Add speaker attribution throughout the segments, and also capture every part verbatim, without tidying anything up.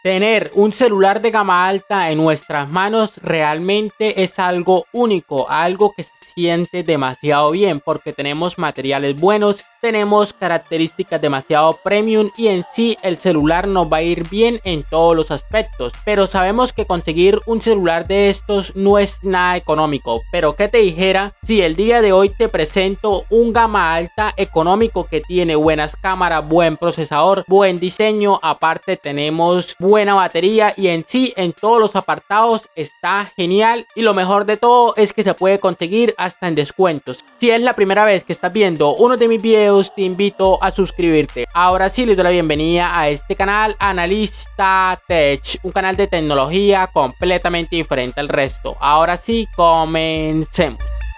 Speaker 1: Tener un celular de gama alta en nuestras manos realmente es algo único, algo que se siente demasiado bien porque tenemos materiales buenos, tenemos características demasiado premium y en sí el celular nos va a ir bien en todos los aspectos. Pero sabemos que conseguir un celular de estos no es nada económico. Pero qué te dijera si el día de hoy te presento un gama alta económico que tiene buenas cámaras, buen procesador, buen diseño, aparte tenemos buena batería y en sí en todos los apartados está genial, y lo mejor de todo es que se puede conseguir hasta en descuentos. Si es la primera vez que estás viendo uno de mis videos, te invito a suscribirte. Ahora sí les doy la bienvenida a este canal Analista Tech, un canal de tecnología completamente diferente al resto. Ahora sí, comencemos.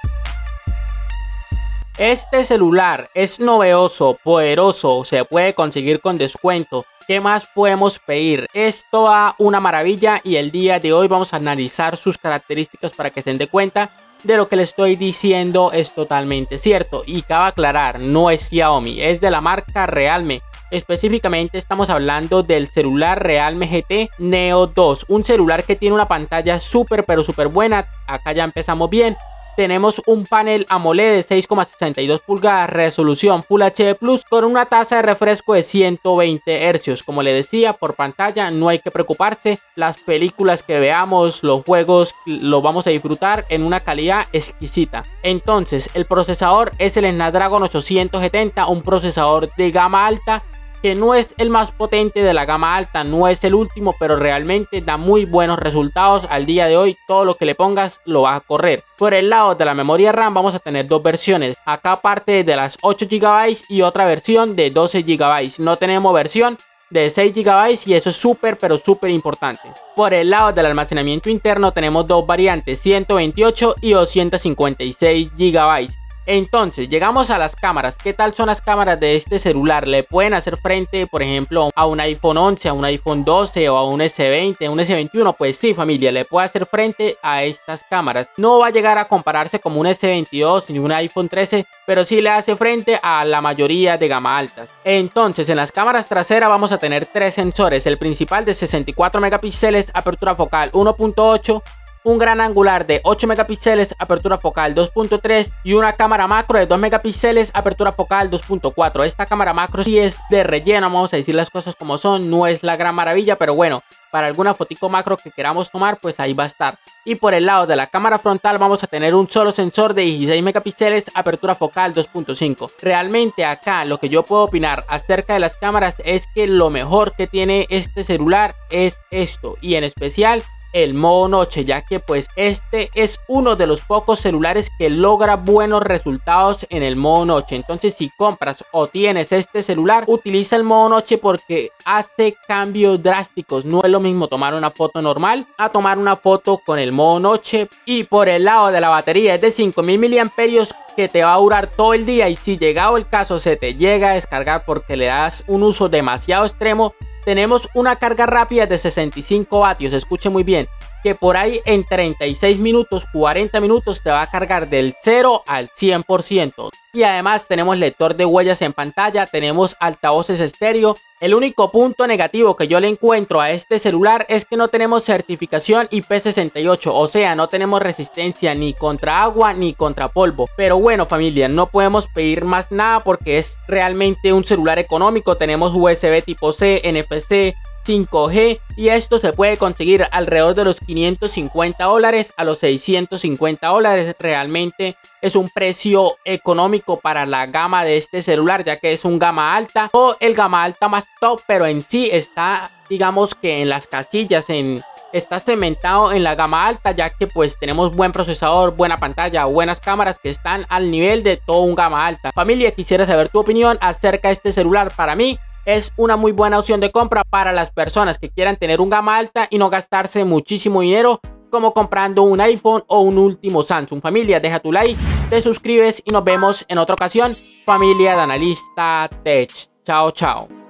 Speaker 1: Este celular es novedoso, poderoso, se puede conseguir con descuento. ¿Qué más podemos pedir? Es toda una maravilla y el día de hoy vamos a analizar sus características para que se den de cuenta de lo que les estoy diciendo es totalmente cierto. Y cabe aclarar, no es Xiaomi, es de la marca Realme. Específicamente estamos hablando del celular Realme G T Neo dos, un celular que tiene una pantalla súper pero súper buena. Acá ya empezamos bien. Tenemos un panel AMOLED de seis coma sesenta y dos pulgadas, resolución Full H D Plus, con una tasa de refresco de ciento veinte hercios. Como le decía, por pantalla no hay que preocuparse. Las películas que veamos, los juegos, los vamos a disfrutar en una calidad exquisita. Entonces, el procesador es el Snapdragon ochocientos setenta, un procesador de gama alta que no es el más potente de la gama alta, no es el último, pero realmente da muy buenos resultados. Al día de hoy todo lo que le pongas lo va a correr. Por el lado de la memoria RAM vamos a tener dos versiones, acá parte de las ocho gigabytes y otra versión de doce gigabytes. No tenemos versión de seis gigabytes y eso es súper pero súper importante. Por el lado del almacenamiento interno tenemos dos variantes, ciento veintiocho y doscientos cincuenta y seis gigabytes. Entonces llegamos a las cámaras. ¿Qué tal son las cámaras de este celular? Le pueden hacer frente, por ejemplo, a un iPhone once, a un iPhone doce o a un S veinte, a un S veintiuno. Pues sí, familia, le puede hacer frente a estas cámaras. No va a llegar a compararse como un S veintidós ni un iPhone trece, pero sí le hace frente a la mayoría de gama altas. Entonces en las cámaras traseras vamos a tener tres sensores. El principal de sesenta y cuatro megapíxeles, apertura focal uno punto ocho, un gran angular de ocho megapíxeles, apertura focal dos punto tres y una cámara macro de dos megapíxeles, apertura focal dos punto cuatro. Esta cámara macro sí es de relleno, vamos a decir las cosas como son, no es la gran maravilla, pero bueno, para alguna fotico macro que queramos tomar, pues ahí va a estar. Y por el lado de la cámara frontal vamos a tener un solo sensor de dieciséis megapíxeles, apertura focal dos punto cinco. Realmente acá lo que yo puedo opinar acerca de las cámaras es que lo mejor que tiene este celular es esto, y en especial el modo noche, ya que pues este es uno de los pocos celulares que logra buenos resultados en el modo noche. Entonces si compras o tienes este celular, utiliza el modo noche porque hace cambios drásticos. No es lo mismo tomar una foto normal a tomar una foto con el modo noche. Y por el lado de la batería es de cinco mil miliamperios que te va a durar todo el día, y si llegado el caso se te llega a descargar porque le das un uso demasiado extremo, tenemos una carga rápida de sesenta y cinco vatios, escuche muy bien, que por ahí en treinta y seis minutos, cuarenta minutos te va a cargar del cero al cien por ciento. Y además tenemos lector de huellas en pantalla, tenemos altavoces estéreo. El único punto negativo que yo le encuentro a este celular es que no tenemos certificación I P sesenta y ocho, o sea, no tenemos resistencia ni contra agua ni contra polvo. Pero bueno, familia, no podemos pedir más nada porque es realmente un celular económico. Tenemos U S B tipo C, N F C, cinco G, y esto se puede conseguir alrededor de los quinientos cincuenta dólares a los seiscientos cincuenta dólares. Realmente es un precio económico para la gama de este celular, ya que es un gama alta o el gama alta más top, pero en sí está, digamos que en las casillas, en está cementado en la gama alta, ya que pues tenemos buen procesador, buena pantalla, buenas cámaras que están al nivel de todo un gama alta. Familia, quisiera saber tu opinión acerca de este celular. Para mí es una muy buena opción de compra para las personas que quieran tener un gama alta y no gastarse muchísimo dinero como comprando un iPhone o un último Samsung. Familia, deja tu like, te suscribes y nos vemos en otra ocasión. Familia de Analista Tech. Chao, chao.